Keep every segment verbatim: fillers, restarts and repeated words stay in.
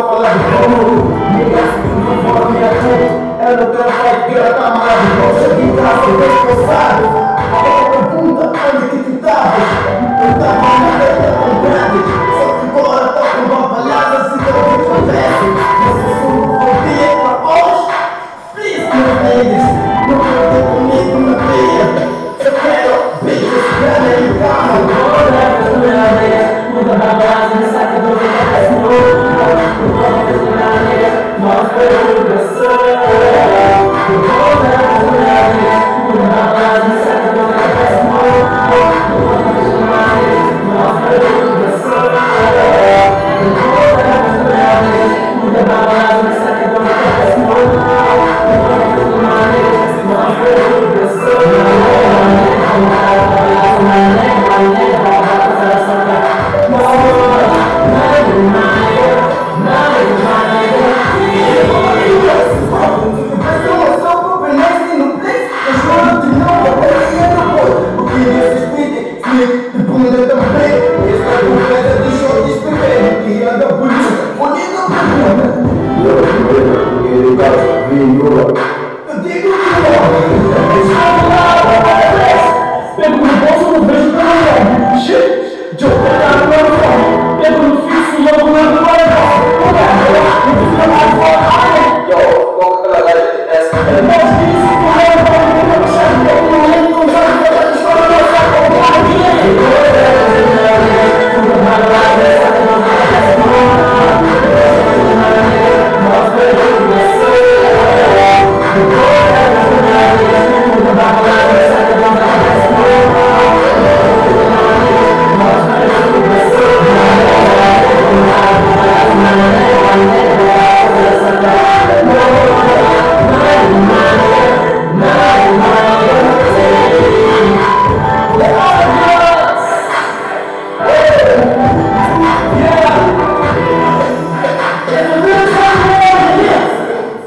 falar de como ninguém não fala minha culpa. Eu não tenho feito que ela tá maravilhosa. Aqui em casa eu tenho responsável. Agora pergunta onde que tu estavas. Eu estava na teta com grandes. Só que agora tô com uma balada. Se não o que acontece. Você sou um dia para hoje. Please, meu babies. Não pode comigo na pia. Eu quero beijos grande e calma. Agora é a primeira vez. Muda a balada e saca do que é novo.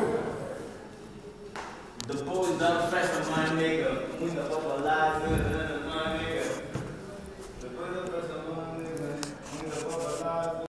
Depois da festa, my nigga, muita papalada.